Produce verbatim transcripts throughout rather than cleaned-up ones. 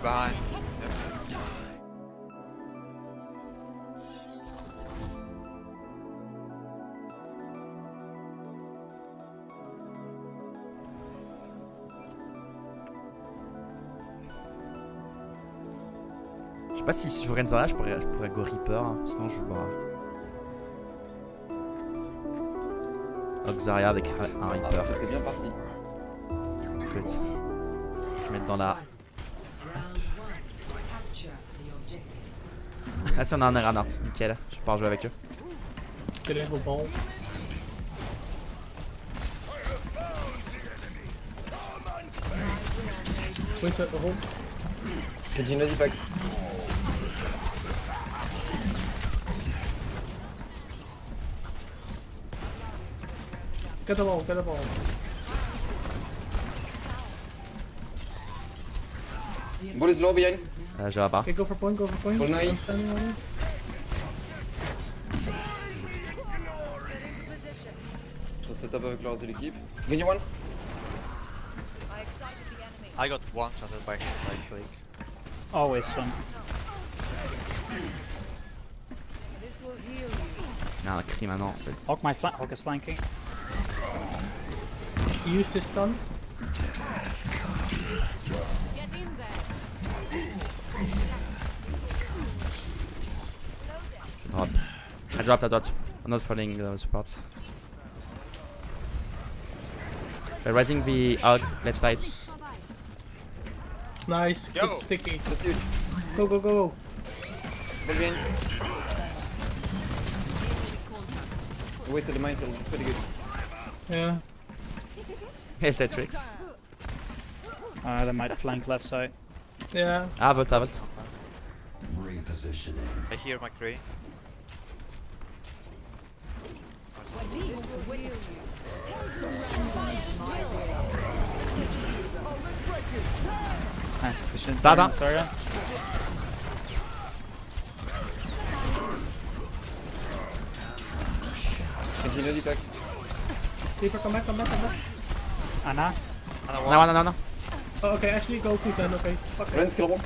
behind. Je sais pas si, si je joue Renzala, je pourrais, je pourrais go Reaper, hein. Sinon je joue bah... Oxaria avec un Reaper. Ah, c'était bien parti. Écoute, je vais mettre dans la... Ah si on a un Eranart, nickel, je vais pas rejouer avec eux. Quel est le bon? Oui, ça, euro. J'ai dit no deepak. Get the ball, get the ball. Ball is low behind. Euh, je vais pas. Okay, go for point, go for point. Ball nine. I'm standing on it. Je reste top avec le reste de l'équipe. Give one. I got one shot by his right click. Always fun. Non, un cri maintenant, c'est... Hawk my flank. Hawk is flanking. Use this stun. Drop. I dropped, I dropped. I'm not following those parts. They're rising the hog, left side. Nice, Yo. good sticky. That's huge. Go, go, go, go. Ball behind. We wasted the minefield, it's pretty good. Yeah. Here's the tricks. Uh, they might flank left side. Yeah. Ah, volt, ah, volt. I hear McCree. Nice efficient. Zada. Sorry. J'ai dit no deepak. Keeper, come back, come back, come back. Anna. Another No, one. no, no, no. Oh, okay, actually go quick then, okay. Fuck it. Ren's kill one.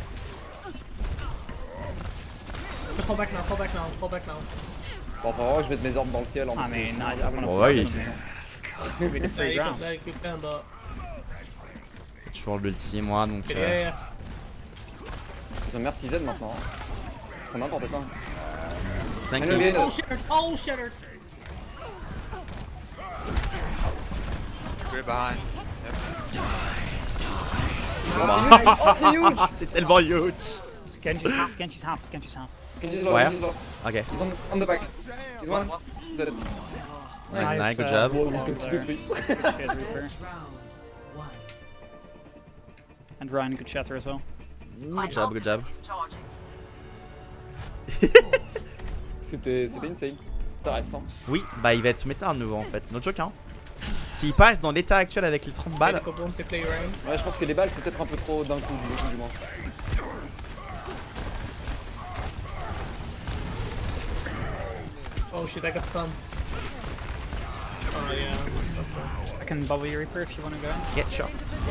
Just fall back now, fall back now, fall back now. Bon, pour voir, je vais mettre mes orbes dans le ciel en I plus. mean, I, I want to Oh, flank oui. them here. We did Yeah, three you rounds. can, you can, but... Toujours l'ulti, moi, donc... Yeah, Euh... yeah, yeah. Ils ont merci Z maintenant. Ils font n'importe quoi. It's I know flanking. behind Oh, us. shattered! Oh, shattered! McCree behind. Oh, c'est huge! C'est tellement huge. Genji's half. Genji's half. Genji's half. Genji's low, Where? Genji's low. Ok. He's on, on the back. He's one. Dead. Nice, nice, good uh, job. wall Good, there. good, good. Good Reaper. And Ryan, good shatter as well. Good job, good job. C'était c'était insane. Intéressant. Oui, bah il va être méta à nouveau en fait. Notre joke, hein. S'il passe dans l'état actuel avec les trente balles. Go bomb, they play around. Ouais, je pense que les balles c'est peut-être un peu trop d'un coup, du coup, du moins. Oh shit, I got stunned. Oh yeah. I can bubble your Reaper if you want to go. Get shot.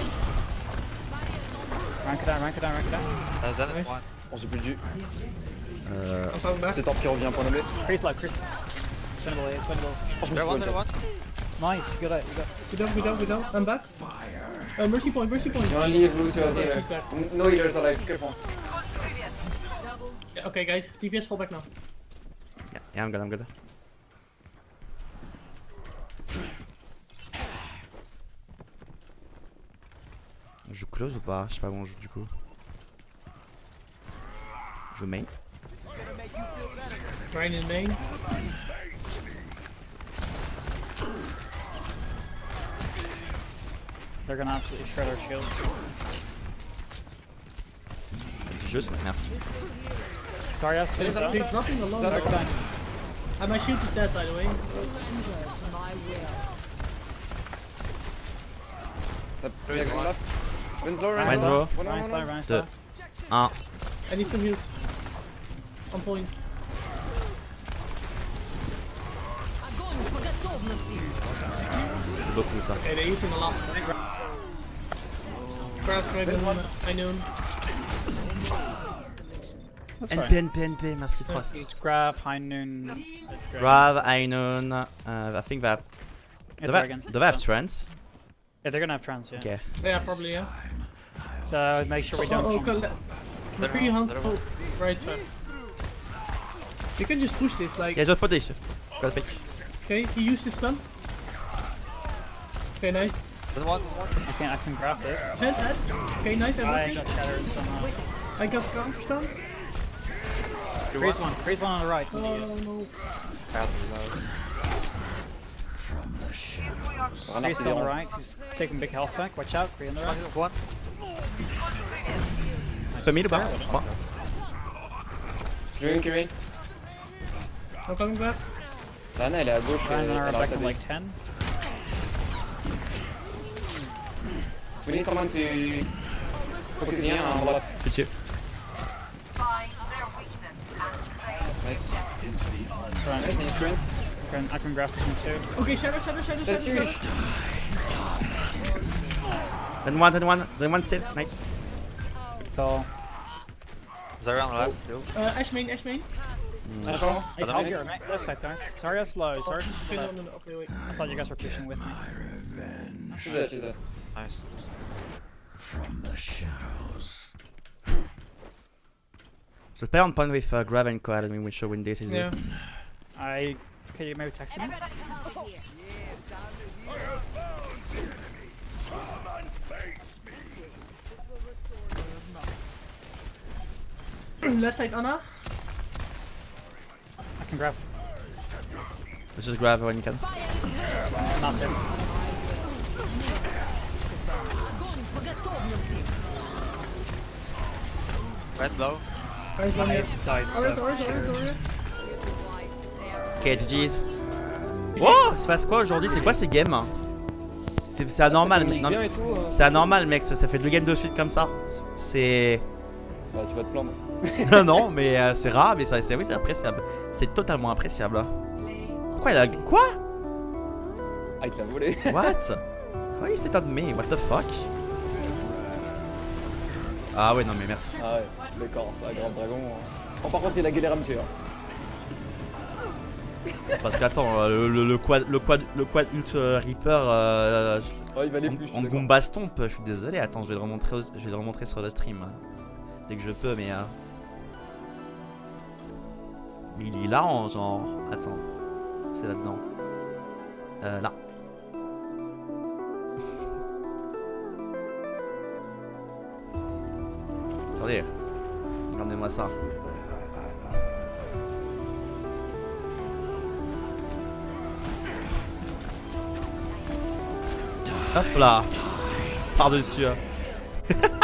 Rank it down, rank it down, rank it down. Uh, Zen is Nice. one. Bon, j'ai plus de jus. Euh... I'm coming back. C'est Torp qui revient point nommé. Chris low, Chris. Spinnable, yeah, spinnable. Oh, je me There suis one, volté. there one. Nice, you got it, you got Good down, good down, good down. I'm back. Uh, mercy point, mercy point. Il y a un lit blue sur Okay, la back. No healers alive, careful. Yeah, okay, guys, D P S fall back now. Yeah, yeah, I'm good, I'm good. On joue close ou pas? Je sais pas où on joue du coup. Je joue main. Ryan in main. They're gonna absolutely shred our shields. Juste, merci. Sorry, I was There's down. There's nothing along Is that the okay? line. And my shield is dead, by the way. Il y a grand là. Ren's low, Ren's Ren's low. low. One, one, Ryan one, slow, one. Ryan Deux. slow. un. I need some heals. On point. C'est beaucoup ça. Okay, they're using a lot. Crash, Raven, I know. That's N P, fine. N P, N P, merci Frost. It's Grab, High Noon. Grav, Ainun, uh, I think that. Yeah, Do they, Dragon. do they have So- trance? Yeah, they're gonna have trans, yeah. Okay. Yeah, probably, yeah. So make sure we don't. Oh, oh, jump. okay. Zero, Pretty hands. zero. Oh, right side. You can just push this, like. Yeah, just put this. Got pick. Okay, he used his stun. Okay, nice. There's one, there's one. I can I can grab this. Head, head. Okay, nice. I everything. got shattered somehow. I got counter stun. Freeze one. Freeze one on the right. Oh no. Bad low. Freeze on the right. He's taking big health back. Watch out. Free on the right. One. Pas mis ou pas? Trois. Je vais curer. I'm coming back. Lana elle est à gauche. Ryan Elle and I elle are arrête back la in B. like ten. We need someone to focus bien en droite. Petit. Nice. Ryan, Nice, nice experience. I can, I can grab this one too. Okay, shadow, shadow, shadow, shadow. Là-dessus. shadow. Then one, then one, then one still. Nice. So Zero on the left still. Uh, Ash main, Ash main. Attends. nice Other help miss? here, mate. Left side, guys. Sorry, that's low. Sorry. Okay, no, no, no. Okay, wait. I thought you guys were pushing with me. She's dead, she's dead. Nice. So play on point with uh, Grav and Quad, and we will show win this easily. Yeah. I can you maybe text me? Left side, Anna. I can grab. Let's just grab when you can. Massive. Red low. Orange one I here. died. Orange, So. orange, orange, orange. Ok, G G's. Wow, il se passe quoi aujourd'hui? C'est quoi ces games? C'est c'est anormal. Ça communique non, bien et tout, hein. C'est anormal, mec. Ça, ça fait deux games de suite comme ça. C'est. Bah tu vas te plaindre. non, non, mais euh, c'est rare, mais ça, c'est oui, c'est appréciable. C'est totalement appréciable. Pourquoi il a. Quoi? Ah il te l'a volé. What? Why is that on me? What the fuck? Ah ouais, non, mais merci. Ah ouais, d'accord, c'est un grand dragon. hein. Oh par contre il a galéré à me tuer. hein. Parce qu'attends, euh, le, le, le quad, le quad, le quad ult euh, Reaper euh, Oh il valait en, plus, je suis en d'accord. Goomba Stomp, je suis désolé. Attends, je vais le remontrer, aux- je vais le remontrer sur le stream dès que je peux, mais. Euh... mais il est là en genre. Attends, c'est là-dedans. Euh, là. Attendez, regardez-moi ça. Hop là, par-dessus. hein.